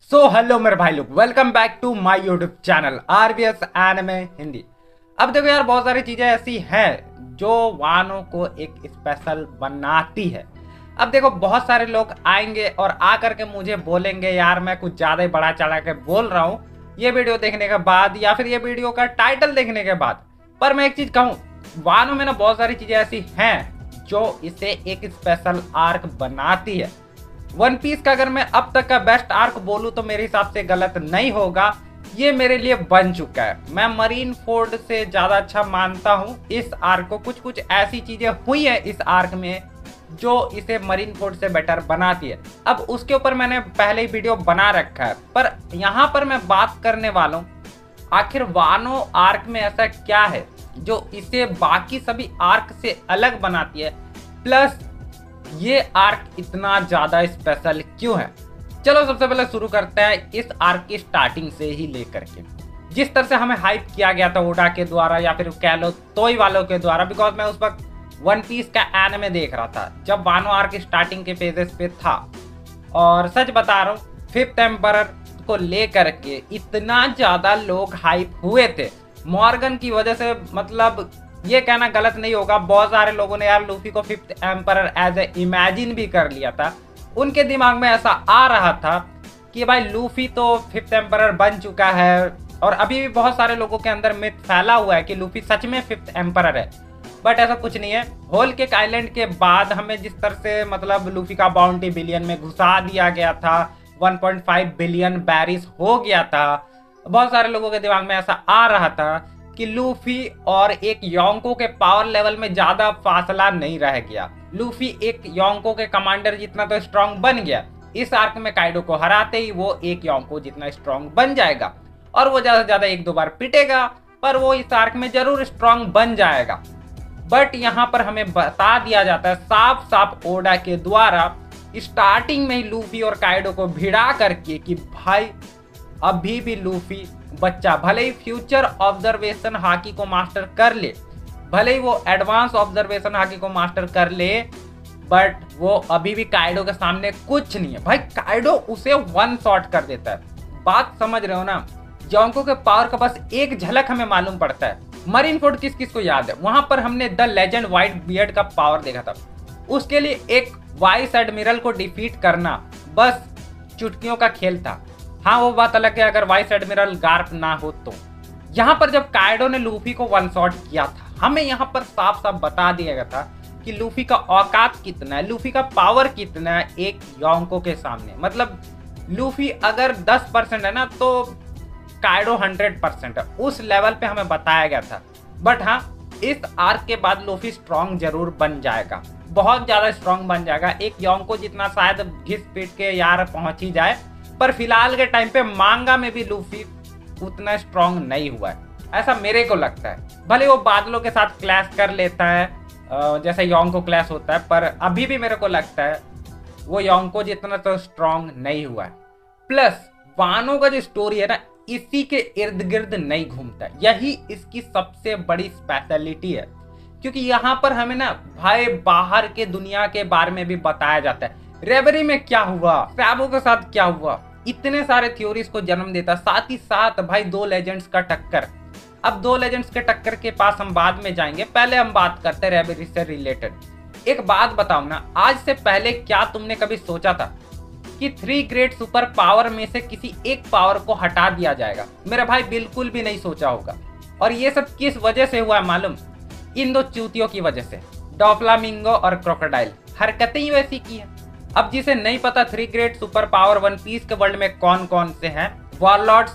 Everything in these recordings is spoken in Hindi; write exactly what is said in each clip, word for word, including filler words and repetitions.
सो हेलो मेरे भाई लोग, welcome back to my YouTube channel RBS anime Hindi. अब देखो यार, बहुत सारी चीजें ऐसी हैं जो वानो को एक स्पेशल बनाती है। अब देखो, बहुत सारे लोग आएंगे और आकर के मुझे बोलेंगे यार मैं कुछ ज्यादा ही बड़ा चढ़ा के बोल रहा हूँ ये वीडियो देखने के बाद या फिर ये वीडियो का टाइटल देखने के बाद। पर मैं एक चीज कहूँ, वानो में ना बहुत सारी चीजें ऐसी हैं जो इसे एक स्पेशल आर्क बनाती है। वन पीस का अगर मैं अब तक का बेस्ट आर्क बोलूं तो मेरे हिसाब से गलत नहीं होगा, ये मेरे लिए बन चुका है। मैं मरीन फोर्ड से ज्यादा अच्छा मानता हूं इस आर्क को। कुछ कुछ ऐसी चीजें हुई है इस आर्क में जो इसे मरीन फोर्ड से बेटर बनाती है। अब उसके ऊपर मैंने पहले ही वीडियो बना रखा है, पर यहाँ पर मैं बात करने वाला हूँ आखिर वानो आर्क में ऐसा क्या है जो इसे बाकी सभी आर्क से अलग बनाती है, प्लस ये आर्क इतना ज्यादा स्पेशल क्यों है। चलो सबसे पहले शुरू करते हैं इस आर्क की स्टार्टिंग से ही लेकर के। जिस तरह से हमें हाइप किया गया था ओडा के द्वारा या फिर कह लो तोई वालों के द्वारा, बिकॉज मैं उस वक्त वन पीस का एनिमे देख रहा था जब वानो आर्क स्टार्टिंग के पेजेस पे था। और सच बता रहा हूँ, फिफ्थ एम्परर को लेकर के इतना ज्यादा लोग हाइप हुए थे मॉर्गन की वजह से। मतलब ये कहना गलत नहीं होगा, बहुत सारे लोगों ने यार लूफी को fifth emperor as a imagine भी कर लिया था। उनके दिमाग में ऐसा आ रहा था कि भाई लूफी तो फिफ्थ एम्परर बन चुका है, और अभी भी बहुत सारे लोगों के अंदर मिथ फैला हुआ है कि लूफी सच में फिफ्थ एम्परर है। बट ऐसा कुछ नहीं है। होल केक आइलैंड के बाद हमें जिस तरह से मतलब लूफी का बाउंटी बिलियन में घुसा दिया गया था, one point five billion berries हो गया था, बहुत सारे लोगों के दिमाग में ऐसा आ रहा था कि लूफी और एक योंको के पावर लेवल में ज्यादा फासला नहीं रह गया। लूफी एक योंको के कमांडर जितना तो स्ट्रांग बन गया, इस आर्क में काइडो को हराते ही वो एक योंको जितना स्ट्रांग बन जाएगा, और वो ज्यादा से ज्यादा एक दो बार पिटेगा पर वो इस आर्क में जरूर स्ट्रांग बन जाएगा। बट यहाँ पर हमें बता दिया जाता है साफ साफ ओडा के द्वारा स्टार्टिंग में ही लूफी और काइडो को भिड़ा करके कि भाई अभी भी लूफी बच्चा, भले ही फ्यूचर ऑब्जर्वेशन हाकी को मास्टर कर ले, भले ही वो एडवांस ऑब्जर्वेशन हाकी को मास्टर कर ले, बट वो अभी भी काइडो के सामने कुछ नहीं है। भाई काइडो उसे वन शॉट कर देता है। बात समझ रहे हो ना, योंको के पावर का बस एक झलक हमें मालूम पड़ता है। मरीन फोर्ड किस किस को याद है, वहां पर हमने द लेजेंड व्हाइट बियर्ड का पावर देखा था। उसके लिए एक वाइस एडमिरल को डिफीट करना बस चुटकियों का खेल था। हाँ वो बात अलग है अगर वाइस एडमिरल गार्प ना हो तो। यहाँ पर जब काइडो ने लूफी को वन शॉट किया था, हमें यहाँ पर साफ साफ बता दिया गया था कि लूफी का औकात कितना है, लूफी का पावर कितना है एक योंको के सामने। मतलब लूफी अगर दस परसेंट है ना तो काइडो हंड्रेड परसेंट है, उस लेवल पे हमें बताया गया था। बट हाँ, इस आर्क के बाद लूफी स्ट्रांग जरूर बन जाएगा, बहुत ज्यादा स्ट्रांग बन जाएगा, एक योंको जितना शायद घिस पीट के यार पहुंच ही जाए। पर फिलहाल के टाइम पे मांगा में भी लूफी उतना स्ट्रांग नहीं हुआ है, ऐसा मेरे को लगता है। भले वो बादलों के साथ क्लैश कर लेता है जैसे योंको क्लैश होता है, पर अभी भी मेरे को लगता है वो योंको जितना तो स्ट्रांग नहीं हुआ है। प्लस वानो का जो स्टोरी है ना, इसी के इर्द गिर्द नहीं घूमता, यही इसकी सबसे बड़ी स्पेशलिटी है। क्योंकि यहाँ पर हमें ना भाई बाहर के दुनिया के बारे में भी बताया जाता है। रेबरी में क्या हुआ, सैबो के साथ क्या हुआ, इतने सारे थ्योरीज को जन्म देता। साथ ही साथ भाई दो लेजेंड्स का टक्कर। अब दो लेजेंड्स के टक्कर के पास हम बाद में जाएंगे, पहले हम बात करते हैं रेबरी से रिलेटेड। एक बात बताओ ना, आज से पहले क्या तुमने कभी सोचा था कि थ्री ग्रेट सुपर पावर में से किसी एक पावर को हटा दिया जाएगा? मेरा भाई बिल्कुल भी नहीं सोचा होगा। और ये सब किस वजह से हुआ है मालूम? इन दो चूतियों की वजह से, डोफ्लामिंगो और क्रोकोडाइल। हरकतें ही वैसी की है। अब जिसे नहीं पता three great super power One Piece के वर्ल्ड में कौन कौन से हैं, वॉरलॉर्ड्स,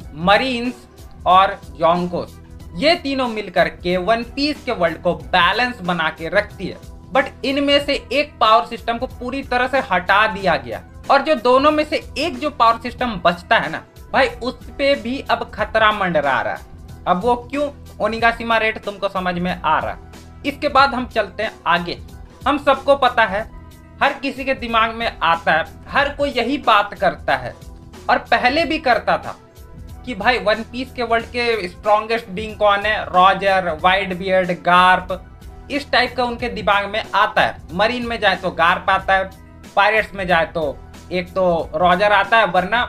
मरीन्स और योंकोस, ये तीनों मिलकर के वन पीस के वर्ल्ड को बैलेंस बना के रखती है। बट इनमें से एक पावर सिस्टम को पूरी तरह से हटा दिया गया, और जो दोनों में से एक जो पावर सिस्टम बचता है ना भाई, उस पे भी अब खतरा मंडरा रहा है। अब वो क्यों, ओनिगाशिमा रेट तुमको समझ में आ रहा है। इसके बाद हम चलते हैं आगे। हम सबको पता है, हर किसी के दिमाग में आता है, हर कोई यही बात करता है और पहले भी करता था कि भाई वन पीस के वर्ल्ड के स्ट्रॉन्गेस्ट बीइंग कौन है, रॉजर, व्हाइट बियर्ड, गार्प, इस टाइप का उनके दिमाग में आता है। मरीन में जाए तो गार्प आता है, पायरेट्स में जाए तो एक तो रॉजर आता है, वरना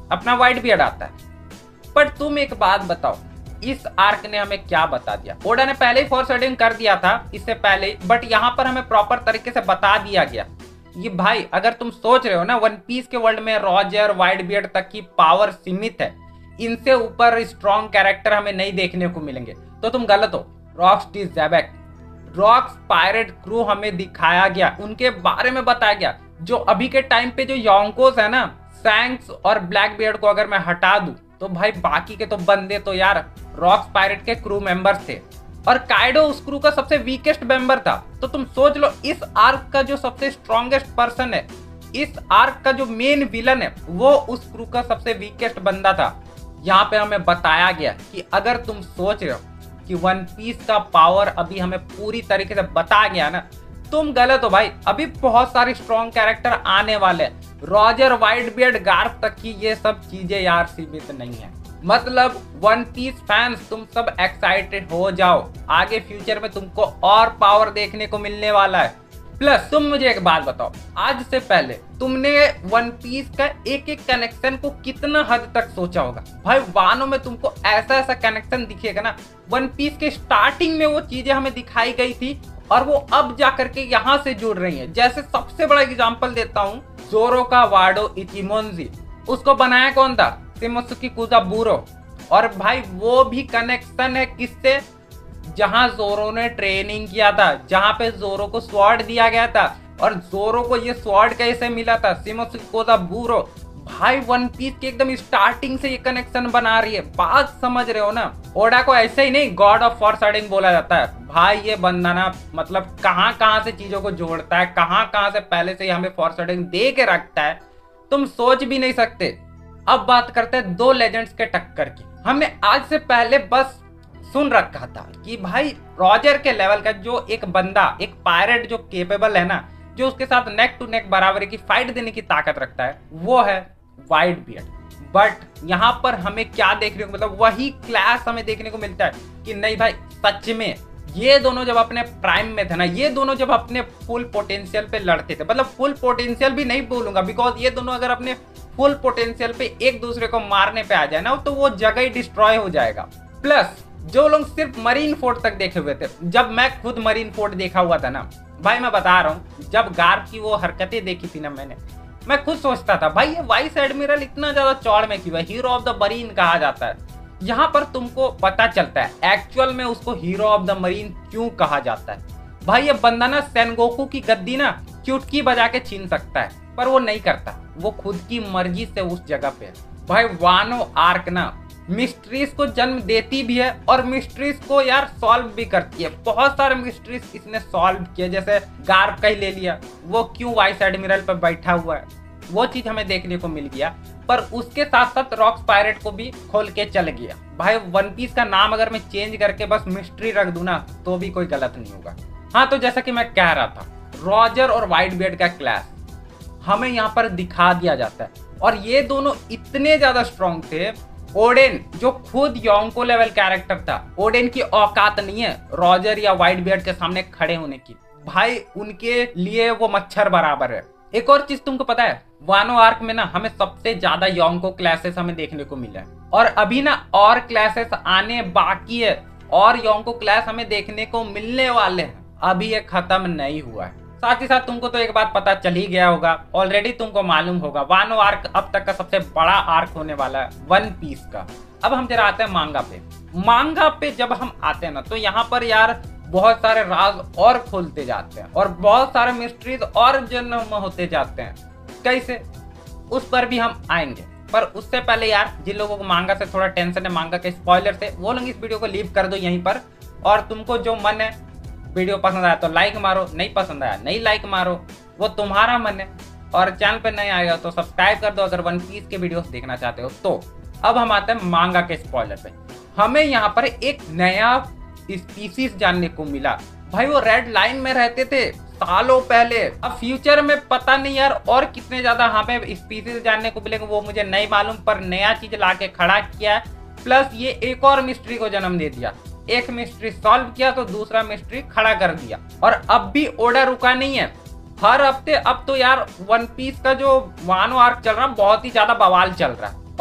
अपना व्हाइट बियर्ड आता है। पर तुम एक बात बताओ, इस आर्क ने हमें क्या बता दिया? ओडा ने पहले ही फॉरशैडोइंग कर दिया था इससे पहले ही, बट यहाँ पर हमें प्रॉपर तरीके से बता दिया गया। ये भाई अगर तुम सोच रहे हो ना वन पीस के वर्ल्ड में रॉजर व्हाइट बियर्ड तक की पावर सीमित है, इनसे ऊपर स्ट्रॉन्ग कैरेक्टर हमें नहीं देखने को मिलेंगे, तो तुम गलत हो। Rocks D Xebec, Rocks pirate crew हमें दिखाया गया, उनके बारे में बताया गया। जो अभी के टाइम पे जो योंकोस है ना, सैंक्स और ब्लैक बियर्ड को अगर मैं हटा दूं तो भाई बाकी के तो बंदे तो यार रॉक्स पायरेट के क्रू मेंबर्स थे, और काइडो उस क्रू का सबसे वीकेस्ट मेंबर था। तो तुम सोच लो इस आर्क का जो सबसे स्ट्रॉन्गेस्ट पर्सन है, इस आर्क का जो मेन विलन है, वो उस क्रू का सबसे वीकेस्ट बंदा था। यहाँ पे हमें बताया गया कि अगर तुम सोच रहे हो कि वन पीस का पावर अभी हमें पूरी तरीके से बता गया ना, तुम गलत हो भाई। अभी बहुत सारे स्ट्रॉन्ग कैरेक्टर आने वाले हैं। रॉजर व्हाइट बियर्ड गार्प तक की ये सब चीजें यार सीमित नहीं है। मतलब वन पीस फैंस तुम सब एक्साइटेड हो जाओ, आगे फ्यूचर में तुमको और पावर देखने को मिलने वाला है। प्लस तुम मुझे एक बात बताओ, आज से पहले तुमने वन पीस का एक एक कनेक्शन को कितना हद तक सोचा होगा? भाई वानो में तुमको ऐसा ऐसा कनेक्शन दिखेगा ना, वन पीस के स्टार्टिंग में वो चीजें हमें दिखाई गई थी और वो अब जा करके यहाँ से जुड़ रही हैं। जैसे सबसे बड़ा एग्जांपल देता हूँ, जोरो का वार्डो इचिमोनजी, उसको बनाया कौन था? शिमोसुके कुजाबुरो। और भाई वो भी कनेक्शन है किससे? जहां जोरो ने ट्रेनिंग किया था, जहां पे जोरो को स्वॉर्ड दिया गया था, और जोरो को ये स्वॉर्ड कैसे मिला था? शिमोसुके कुजाबुरो। भाई वन पीस के एकदम स्टार्टिंग से ये कनेक्शन बना रही है। बात समझ रहे हो ना? ओडा को ऐसे ही नहीं गॉड ऑफ फॉरशैडोइंग बोला जाता है। भाई ये बंदा ना मतलब कहां कहां से चीजों को जोड़ता है, कहां कहां से पहले से हमें फॉरशैडोइंग दे के रखता है, तुम सोच भी नहीं सकते। अब बात करते हैं दो लेजेंड्स के टक्कर की। हमने आज से पहले बस सुन रखा था कि भाई रॉजर के लेवल का जो एक बंदा, एक पायरेट जो केपेबल है ना, जो उसके साथ नेक टू नेक बराबरी की फाइट देने की ताकत रखता है, वो है व्हाइट बियर्ड। बट यहाँ पर हमें क्या देखने को मतलब वही क्लास हमें देखने को मिलता है कि नहीं भाई सच में ये दोनों जब अपने प्राइम में थे ना, ये दोनों जब अपने फुल पोटेंशियल पे लड़ते थे, मतलब फुल पोटेंशियल भी नहीं बोलूंगा बिकॉज ये दोनों अगर अपने फुल पोटेंशियल पे एक दूसरे को मारने पे आ जाए ना, तो वो जगह ही डिस्ट्रॉय हो जाएगा। प्लस जो लोग सिर्फ मरीन फोर्ट तक देखे हुए थे, जब मैं खुद मरीन फोर्ट देखा हुआ था ना भाई, मैं बता रहा हूँ, जब गार्प की वो हरकतें देखी थी ना मैंने, मैं खुद सोचता था भाई ये वाइस एडमिरल इतना ज्यादा चौड़ में क्यों है? हीरो ऑफ द मरीन कहा जाता है। यहाँ पर तुमको पता चलता है एक्चुअल में उसको हीरो ऑफ द मरीन क्यों कहा जाता है। भाई ये बंदा ना सेनगोकू की गद्दी ना चुटकी बजा के छीन सकता है, पर वो नहीं करता, वो खुद की मर्जी से उस जगह पे है। भाई वानो आर्क ना मिस्ट्रीज को जन्म देती भी है और मिस्ट्रीज को यार सॉल्व भी करती है। बहुत सारे मिस्ट्रीज इसने सॉल्व किए, जैसे गार्प का ही ले लिया, वो क्यों वाइस एडमिरल पर बैठा हुआ है, वो चीज हमें देखने को मिल गया। पर उसके साथ साथ रॉक्स पायरेट को भी खोल के चल गया। भाई वन पीस का नाम अगर मैं चेंज करके बस मिस्ट्री रख दूं ना, तो भी कोई गलत नहीं होगा। हाँ, तो जैसा कि मैं कह रहा था, रॉजर और व्हाइट बियर्ड का क्लैश हमें यहाँ पर दिखा दिया जाता है, और ये दोनों इतने ज्यादा स्ट्रॉन्ग थे। ओडेन जो खुद योंको लेवल कैरेक्टर था, ओडेन की औकात नहीं है रॉजर या व्हाइट बियर्ड के सामने खड़े होने की। भाई उनके लिए वो मच्छर बराबर है। एक और चीज तुमको पता है, वानो आर्क में ना हमें सबसे ज्यादा योंको क्लासेस हमें देखने को मिला है, और अभी ना और क्लासेस आने बाकी है, और योंको क्लास हमें देखने को मिलने वाले हैं। अभी ये खत्म नहीं हुआ है। साथ ही साथ तुमको तो एक बात पता चल ही गया होगा, ऑलरेडी तुमको मालूम होगा, वानो आर्क अब तक का सबसे बड़ा आर्क होने वाला है वन पीस का। अब हम जरा आते हैं मांगा पे। मांगा पे जब हम आते हैं ना, तो यहाँ पर यार बहुत सारे राज और खोलते जाते हैं, और बहुत सारे मिस्ट्रीज और जन्म होते जाते हैं। कैसे, उस पर भी हम आएंगे। पर उससे पहले यार जिन लोगों को मांगा से थोड़ा टेंशन है, मांगा के स्पॉइलर से, वो लोग इस वीडियो को लीव कर दो यहीं पर। और तुमको जो मन है, वीडियो पसंद आया तो लाइक मारो, नहीं पसंद आया नहीं लाइक मारो, वो तुम्हारा मन है। और चैनल पे नहीं आएगा तो सब्सक्राइब कर दो अगर वन पीस के वीडियोस देखना चाहते हो तो। अब हम आते हैं मांगा के स्पॉइलर पे। हमें यहाँ पर एक नया स्पीसीज जानने को मिला। भाई वो रेड लाइन में रहते थे सालों पहले, अब फ्यूचर में पता नहीं यार और कितने ज्यादा हमें स्पीसीज जानने को मिलेंगे, वो मुझे नहीं मालूम, पर नया चीज लाके खड़ा किया। प्लस ये एक और मिस्ट्री को जन्म दे दिया। एक मिस्ट्री सॉल्व किया तो दूसरा मिस्ट्री खड़ा कर दिया। और अब भी ओडा रुका नहीं है, हर हफ्ते अब तो यार वन पीस का जो वानो आर्क चल रहा है बहुत ही ज्यादा बवाल चल रहा है।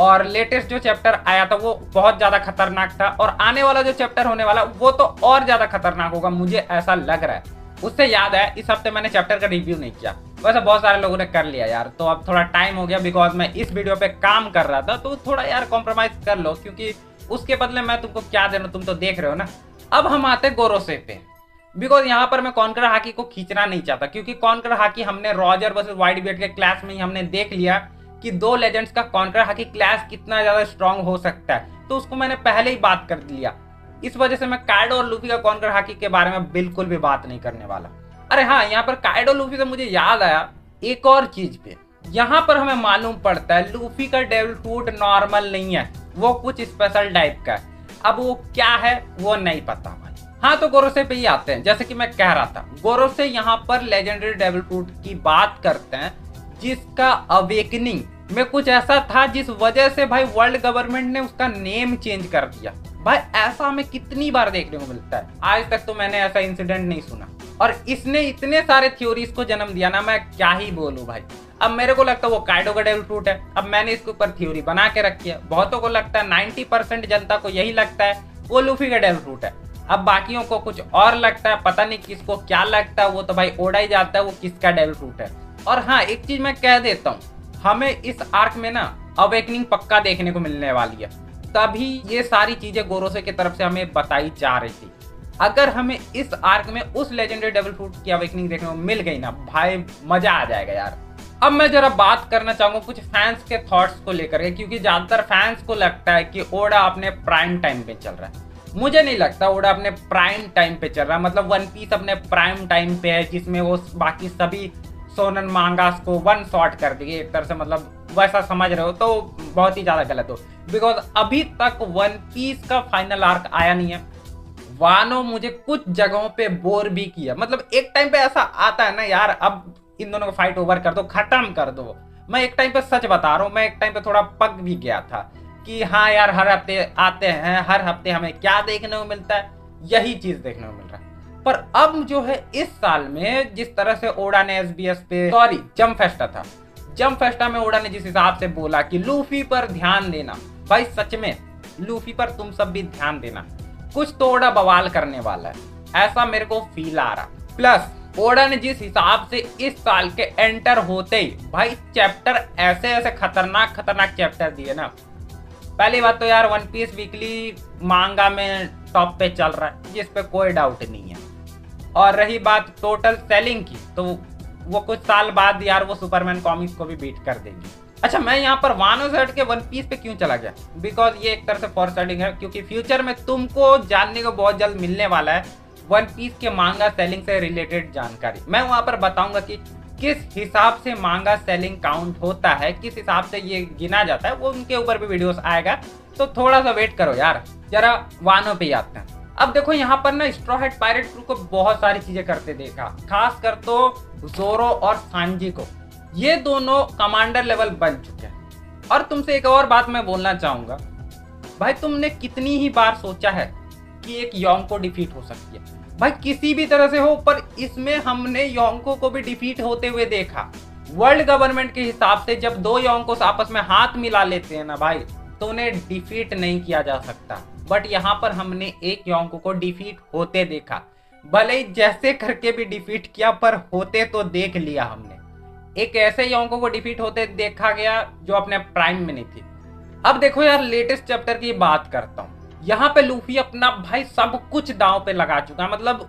और लेटेस्ट जो चैप्टर आया था वो बहुत ज्यादा खतरनाक था, और आने वाला जो चैप्टर होने वाला वो तो और ज्यादा खतरनाक होगा, मुझे ऐसा लग रहा है। उससे याद है, इस हफ्ते मैंने चैप्टर का रिव्यू नहीं किया, वैसे बहुत सारे लोगों ने कर लिया यार, तो अब थोड़ा टाइम हो गया बिकॉज मैं इस वीडियो पे काम कर रहा था, तो थोड़ा यार कॉम्प्रोमाइज कर लो, क्योंकि उसके बदले मैं तुमको क्या दे रहा हूँ तुम तो देख रहे हो ना। अब हम आते गोरोसे पे, बिकॉज यहाँ पर मैं कॉन्कर हाकी को खींचना नहीं चाहता, क्योंकि कॉन्कर हाकी हमने रॉजर वर्सेस वाइट बियर्ड के क्लास में ही हमने देख लिया कि दो लेजेंड्स का कॉन्कर हाकी क्लास कितना ज्यादा स्ट्रांग हो सकता है, तो उसको मैंने पहले ही बात कर लिया। इस वजह से मैं काइडो और लूफी का कॉन्कर हाकी के बारे में बिल्कुल भी बात नहीं करने वाला। अरे हाँ, यहाँ पर काइडो लूफी से मुझे याद आया एक और चीज पे, यहाँ पर हमें मालूम पड़ता है लूफी का डेविल फ्रूट नॉर्मल नहीं है, वो कुछ स्पेशल टाइप का है। अब वो क्या है वो नहीं पता भाई। हाँ, तो गोरोसे पे ही आते हैं। जैसे कि मैं कह रहा था, गोरोसे यहाँ पर लेजेंडरी डेविल फ्रूट की बात करते हैं, जिसका अवेकनिंग में कुछ ऐसा था जिस वजह से भाई वर्ल्ड गवर्नमेंट ने उसका नेम चेंज कर दिया। भाई ऐसा हमें कितनी बार देखने को मिलता है, आज तक तो मैंने ऐसा इंसिडेंट नहीं सुना, और इसने इतने सारे थ्योरीज को जन्म दिया ना, मैं क्या ही बोलूं भाई। अब मेरे को लगता है वो काइडो का डेविल फ्रूट है, अब मैंने इसके ऊपर थ्योरी बना के रखी है। बहुतों को लगता है, नाइन्टी परसेंट जनता को यही लगता है वो लूफी का डेविल फ्रूट है। अब बाकियों को कुछ और लगता है, पता नहीं किसको क्या लगता है, वो तो भाई ओढ़ा ही जाता है वो किसका डेविल फ्रूट है। और हाँ, एक चीज मैं कह देता हूँ, हमें इस आर्क में ना अवेकनिंग पक्का देखने को मिलने वाली है, तभी ये सारी चीजें गोरोसे की तरफ से हमें बताई जा रही थी। अगर हमें इस आर्क में उस लेजेंडरी डेविल फ्रूट की अवेकनिंग देखने को मिल गई ना भाई, मजा आ जाएगा यार। अब मैं जरा बात करना चाहूंगा कुछ फैंस के थॉट्स को लेकर के, क्योंकि ज्यादातर फैंस को लगता है कि ओडा अपने प्राइम टाइम पे चल रहा है। मुझे नहीं लगता ओडा अपने प्राइम टाइम पे चल रहा है, मतलब वन पीस अपने प्राइम टाइम पे है, जिसमें वो बाकी सभी सोनन मांगास को वन शॉट कर देगी एक तरह से, मतलब वैसा समझ रहे हो तो बहुत ही ज्यादा गलत हो, बिकॉज अभी तक वन पीस का फाइनल आर्क आया नहीं है। वानो मुझे कुछ जगहों पे बोर भी किया, मतलब एक टाइम पे ऐसा आता है ना यार, अब इन दोनों को फाइट ओवर कर दो, खत्म कर दो। मैं एक टाइम पे सच बता रहा हूँ, मैं एक टाइम पे थोड़ा पक भी गया था कि हाँ यार हर हफ्ते आते हैं, हर हफ्ते हमें क्या देखने को मिलता है, यही चीज देखने को मिल रहा है। पर अब जो है इस साल में जिस तरह से ओडा ने एसबीएस पे, सॉरी जंप फेस्टा था, जंप फेस्टा में ओडा ने जिस हिसाब से बोला कि लूफी पर ध्यान देना, भाई सच में लूफी पर तुम सब भी ध्यान देना, कुछ तो ओडा बवाल करने वाला है, ऐसा मेरे को फील आ रहा। प्लस ओडा ने जिस हिसाब से इस साल के एंटर होते ही भाई चैप्टर ऐसे ऐसे खतरनाक खतरनाक चैप्टर दिए ना। पहली बात तो यार वन पीस वीकली मांगा में टॉप पे चल रहा है, जिस पे कोई डाउट नहीं है। और रही बात टोटल सेलिंग की, तो वो कुछ साल बाद यार वो सुपरमैन कॉमिक्स को भी बीट कर देगी। अच्छा, मैं यहाँ पर वानो से हट के वन पीस पे क्यों चला गया, बिकॉज ये एक तरह से फॉरवर्डिंग है, क्योंकि फ्यूचर में तुमको जानने को बहुत जल्द मिलने वाला है वन पीस के मांगा सेलिंग से रिलेटेड जानकारी। मैं वहां पर बताऊंगा कि किस हिसाब से मांगा सेलिंग काउंट होता है, किस हिसाब से ये गिना जाता है, वो उनके ऊपर भी वीडियोस आएगा, तो थोड़ा सा वेट करो यार। जरा वानो पे आते हैं। अब देखो यहाँ पर ना स्ट्रॉ हैट पायरेट क्रू को बहुत सारी चीजें करते देखा, खास कर तो जोरो और सांजी को, ये दोनों कमांडर लेवल बन चुके हैं। और तुमसे एक और बात मैं बोलना चाहूंगा, भाई तुमने कितनी ही बार सोचा है कि एक योंग को डिफीट हो सकती है, भाई किसी भी तरह से हो, पर इसमें हमने योंको को भी डिफीट होते हुए देखा। वर्ल्ड गवर्नमेंट के हिसाब से जब दो योंको आपस में हाथ मिला लेते हैं ना भाई, तो उन्हें डिफीट नहीं किया जा सकता। बट यहाँ पर हमने एक योंको को डिफीट होते देखा, भले ही जैसे करके भी डिफीट किया, पर होते तो देख लिया हमने। एक ऐसे योंको को डिफीट होते देखा गया जो अपने प्राइम में नहीं थी। अब देखो यार, लेटेस्ट चैप्टर की बात करता हूँ, यहाँ पे लूफी अपना भाई सब कुछ दांव पे लगा चुका है, मतलब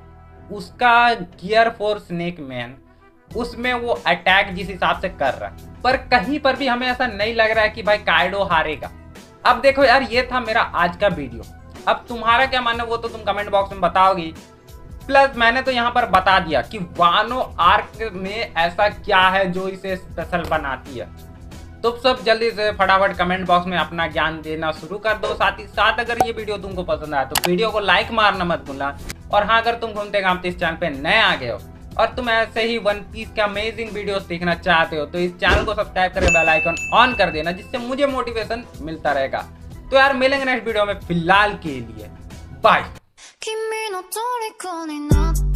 उसका गियर फोर स्नेक मैन, उसमें वो अटैक जिस हिसाब से कर रहा है, पर कहीं पर भी हमें ऐसा नहीं लग रहा है कि भाई काइडो हारेगा। अब देखो यार, ये था मेरा आज का वीडियो, अब तुम्हारा क्या मानना वो तो तुम कमेंट बॉक्स में बताओगी। प्लस मैंने तो यहाँ पर बता दिया कि वानो आर्क में ऐसा क्या है जो इसे स्पेशल बनाती है। तुम सब जल्दी से फटाफट कमेंट बॉक्स में अपना ज्ञान देना शुरू कर दो। साथ ही साथ अगर ये वीडियो तुमको पसंद आया तो वीडियो को लाइक मारना मत भूलना। और हाँ, अगर तुम घूमते घामते इस चैनल पे नए आ गए हो और तुम ऐसे ही वन पीस के अमेजिंग वीडियोस देखना चाहते हो, तो इस चैनल को सब्सक्राइब करके बेल आइकन ऑन कर देना, जिससे मुझे मोटिवेशन मिलता रहेगा। तो यार मिलेंगे नेक्स्ट वीडियो में, फिलहाल के लिए बाय।